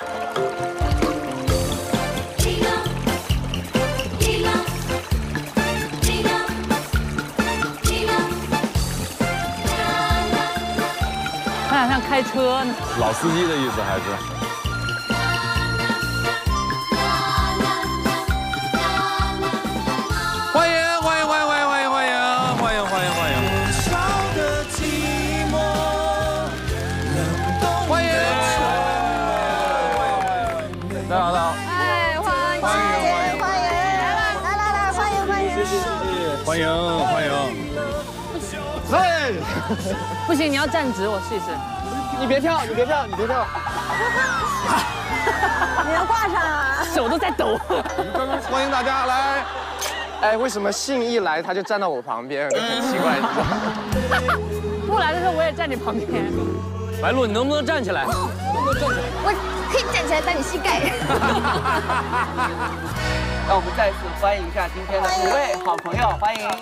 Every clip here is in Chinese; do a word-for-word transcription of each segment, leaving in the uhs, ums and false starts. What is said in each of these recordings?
他好像开车呢。 老司机的意思还是？欢迎欢迎欢迎欢迎欢迎欢迎欢迎欢迎欢迎欢迎！欢迎！大家好，大家好！ 哎，欢迎欢迎欢迎！来来来来来，欢迎欢迎！ 谢谢谢谢，欢迎欢迎！ 嘿， 不行，你要站直，我试一试。 你别跳，你别跳，你别跳！ 你要挂上啊！ 手都在抖。 欢迎大家来。哎，为什么信一来他就站到我旁边，很奇怪。 不来的时候我也站你旁边。 白鹿，你能不能站起来？ 我可以站起来打你膝盖。 让我们再次欢迎一下今天的五位好朋友，欢迎。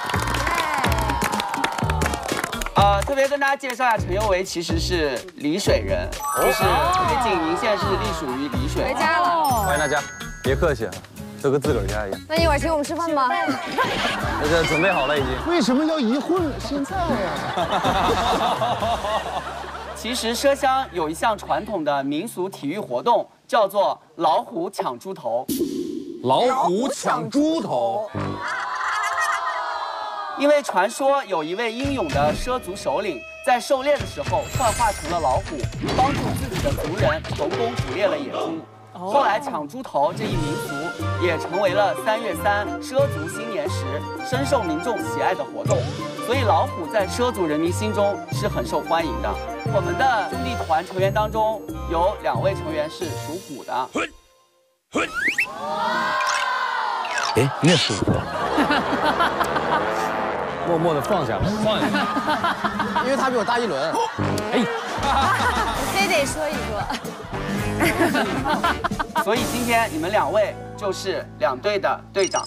呃，特别跟大家介绍一下，陈宥维其实是丽水人，就是因为景宁县是隶属于丽水。 回家了， 欢迎大家，别客气啊，都跟自个儿家一样。 那一会儿请我们吃饭吧。 那个准备好了已经。 为什么要一会儿现在呀？ 其实畲乡有一项传统的民俗体育活动，叫做老虎抢猪头。 老虎抢猪头。 因为传说有一位英勇的畲族首领在狩猎的时候幻化成了老虎，帮助自己的族人成功捕猎了野猪。后来抢猪头这一民俗也成为了三月三畲族新年时深受民众喜爱的活动，所以老虎在畲族人民心中是很受欢迎的。我们的兄弟团成员当中有两位成员是属虎的。 哎，你也属虎。默默地放下了，放下。 因为他比我大一轮。 哎， 你非得说一说。 所以今天你们两位就是两队的队长。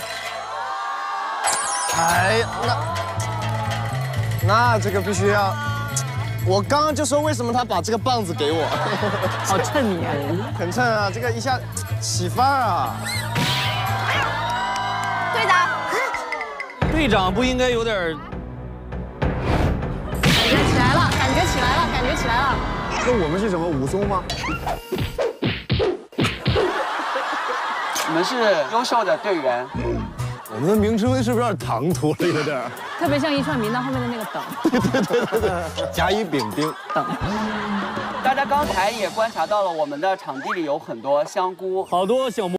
哎，那那这个必须要。我刚刚就说为什么他把这个棒子给我。 好衬你啊！ 很衬啊，这个一下起范儿啊。 队长。 队长不应该有点？ 感觉起来了，感觉起来了，感觉起来了。 那我们是什么武松吗？ 你们是优秀的队员。 我们的名称是不是有点唐突了？有点。 特别像一串名单后面的那个等。 对对对对对。甲乙丙丁等。 大家刚才也观察到了，我们的场地里有很多香菇， 好多小蘑。